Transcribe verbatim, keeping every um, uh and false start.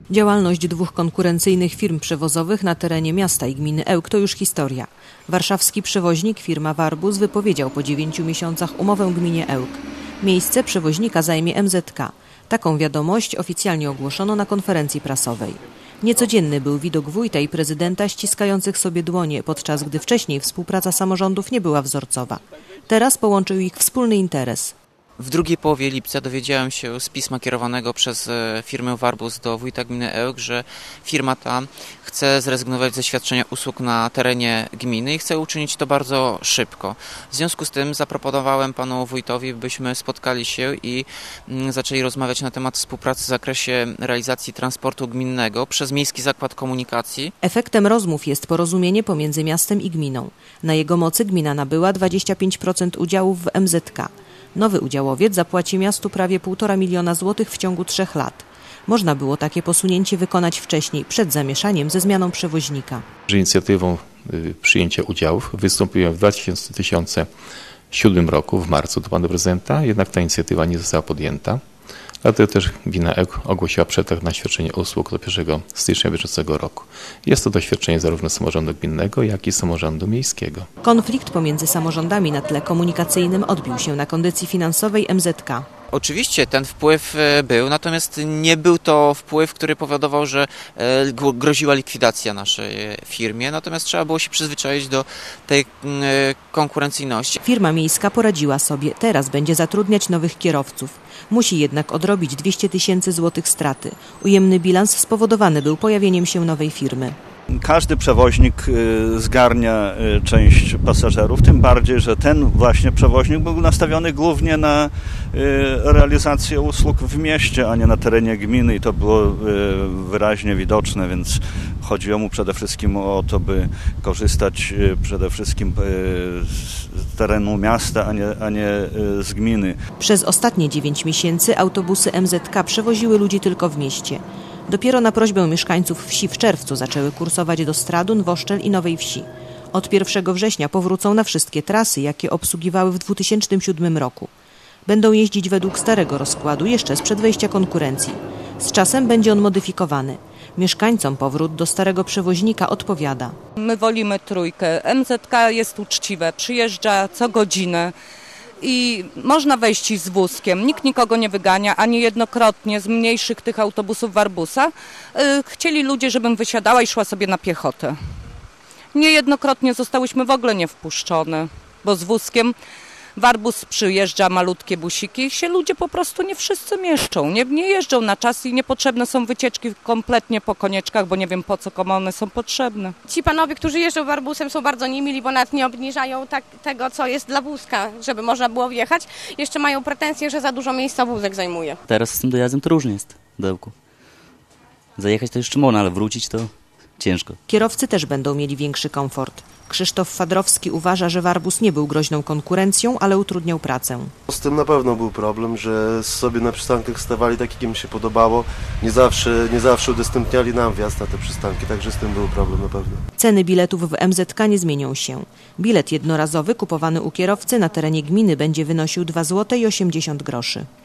Działalność dwóch konkurencyjnych firm przewozowych na terenie miasta i gminy Ełk to już historia. Warszawski przewoźnik, firma Warbus, wypowiedział po dziewięciu miesiącach umowę gminie Ełk. Miejsce przewoźnika zajmie M Z K. Taką wiadomość oficjalnie ogłoszono na konferencji prasowej. Niecodzienny był widok wójta i prezydenta ściskających sobie dłonie, podczas gdy wcześniej współpraca samorządów nie była wzorcowa. Teraz połączył ich wspólny interes. W drugiej połowie lipca dowiedziałem się z pisma kierowanego przez firmę Warbus do wójta gminy Ełk, że firma ta chce zrezygnować ze świadczenia usług na terenie gminy i chce uczynić to bardzo szybko. W związku z tym zaproponowałem panu wójtowi, byśmy spotkali się i zaczęli rozmawiać na temat współpracy w zakresie realizacji transportu gminnego przez Miejski Zakład Komunikacji. Efektem rozmów jest porozumienie pomiędzy miastem i gminą. Na jego mocy gmina nabyła dwadzieścia pięć procent udziałów w M Z K. Nowy udziałowiec zapłaci miastu prawie półtora miliona złotych w ciągu trzech lat. Można było takie posunięcie wykonać wcześniej, przed zamieszaniem ze zmianą przewoźnika. Z inicjatywą przyjęcia udziałów wystąpiłem w dwa tysiące siódmym roku, w marcu, do pana prezydenta, jednak ta inicjatywa nie została podjęta. Dlatego też gmina Ełk ogłosiła przetarg na świadczenie usług do pierwszego stycznia bieżącego roku. Jest to doświadczenie zarówno samorządu gminnego, jak i samorządu miejskiego. Konflikt pomiędzy samorządami na tle komunikacyjnym odbił się na kondycji finansowej M Z K. Oczywiście ten wpływ był, natomiast nie był to wpływ, który powodował, że groziła likwidacja naszej firmie, natomiast trzeba było się przyzwyczaić do tej konkurencyjności. Firma miejska poradziła sobie, teraz będzie zatrudniać nowych kierowców. Musi jednak odrobić dwieście tysięcy złotych straty. Ujemny bilans spowodowany był pojawieniem się nowej firmy. Każdy przewoźnik zgarnia część pasażerów, tym bardziej, że ten właśnie przewoźnik był nastawiony głównie na realizację usług w mieście, a nie na terenie gminy i to było wyraźnie widoczne, więc chodziło mu przede wszystkim o to, by korzystać przede wszystkim z terenu miasta, a nie, a nie z gminy. Przez ostatnie dziewięć miesięcy autobusy M Z K przewoziły ludzi tylko w mieście. Dopiero na prośbę mieszkańców wsi w czerwcu zaczęły kursować do Stradun, Woszczel i Nowej Wsi. Od pierwszego września powrócą na wszystkie trasy, jakie obsługiwały w dwutysięcznym siódmym roku. Będą jeździć według starego rozkładu, jeszcze sprzed wejścia konkurencji. Z czasem będzie on modyfikowany. Mieszkańcom powrót do starego przewoźnika odpowiada. My wolimy trójkę. M Z K jest uczciwe, przyjeżdża co godzinę. I można wejść z wózkiem. Nikt nikogo nie wygania, ani jednokrotnie z mniejszych tych autobusów Warbusa. Chcieli ludzie, żebym wysiadała i szła sobie na piechotę. Niejednokrotnie zostałyśmy w ogóle nie wpuszczone, bo z wózkiem Warbus przyjeżdża, malutkie busiki i się ludzie po prostu nie wszyscy mieszczą. Nie, nie jeżdżą na czas i niepotrzebne są wycieczki kompletnie po konieczkach, bo nie wiem po co komu one są potrzebne. Ci panowie, którzy jeżdżą Warbusem, są bardzo niemili, bo nawet nie obniżają tak, tego, co jest dla wózka, żeby można było wjechać. Jeszcze mają pretensje, że za dużo miejsca wózek zajmuje. Teraz z tym dojazdem to różnie jest do Ełku. Zajechać to jeszcze można, ale wrócić to ciężko. Kierowcy też będą mieli większy komfort. Krzysztof Fadrowski uważa, że Warbus nie był groźną konkurencją, ale utrudniał pracę. Z tym na pewno był problem, że sobie na przystankach stawali tak, jak im się podobało. Nie zawsze, nie zawsze udostępniali nam wjazd na te przystanki, także z tym był problem na pewno. Ceny biletów w M Z K nie zmienią się. Bilet jednorazowy kupowany u kierowcy na terenie gminy będzie wynosił dwa złote i osiemdziesiąt groszy.